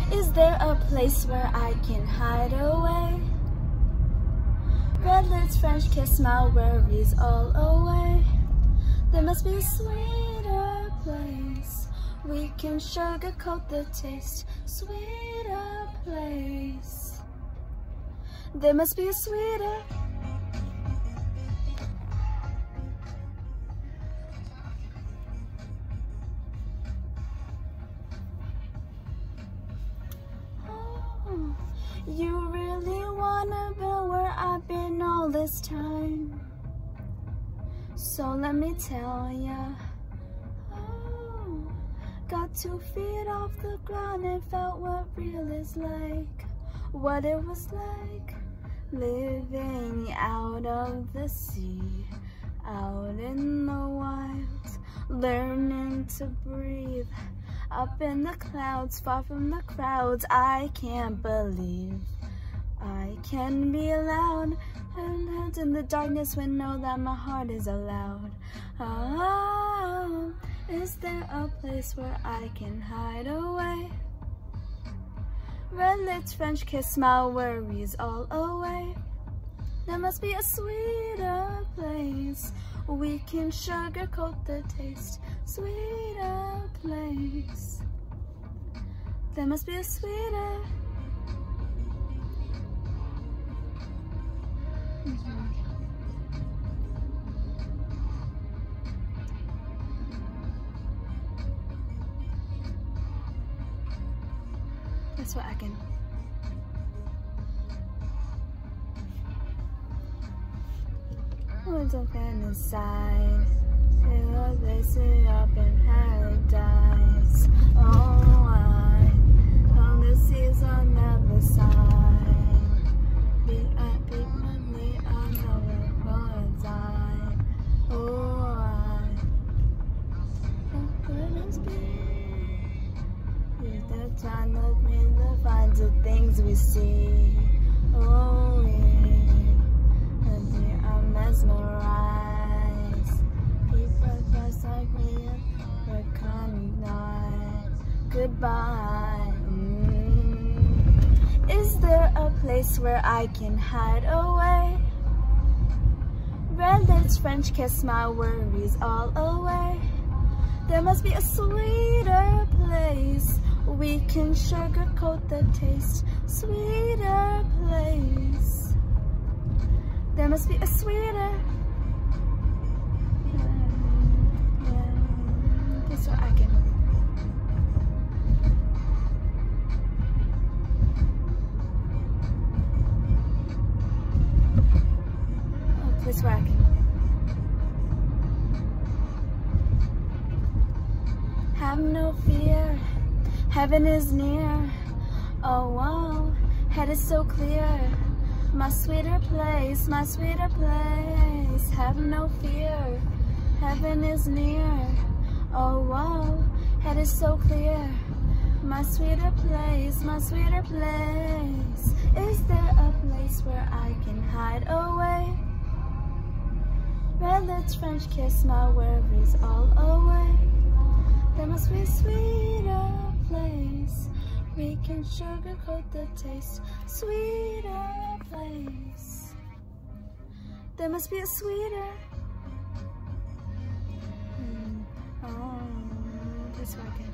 Is there a place where I can hide away? Red lips, French kiss, my worries all away. There must be a sweeter place. We can sugarcoat the taste. Sweeter place. There must be a sweeter. Oh, you really wanna be where I've been all this time. So let me tell ya, oh, got 2 feet off the ground and felt what real is like. What it was like, living out of the sea, out in the wild, learning to breathe, up in the clouds, far from the crowds. I can't believe I can be loud and in the darkness when know that my heart is aloud. Oh, is there a place where I can hide away? Red lips, French kiss, my worries all away. There must be a sweeter place. We can sugarcoat the taste. Sweeter place. There must be a sweeter. That's what I can. What's open inside? Feel this up in paradise. Oh, I on the seas on the other side. Beat money, I know it will die. Oh, how could this be? The time of me to find the things we see. Oh, and I'm mesmerized. People just like me recognize. Goodbye. Is there a place where I can hide away? Red lips, French kiss, my worries all away. There must be a sweeter place. We can sugarcoat the taste. Sweeter place. There must be a sweeter. That's what I can. Oh, place where I can. Have no fear. Heaven is near. Oh, wow, head is so clear. My sweeter place, my sweeter place. Have no fear, heaven is near. Oh, wow, head is so clear. My sweeter place, my sweeter place. Is there a place where I can hide away? Red lips, French kiss, my worries all away. There must be a sweeter place. We can sugarcoat the taste. Sweeter place. There must be a sweeter. Oh, this way.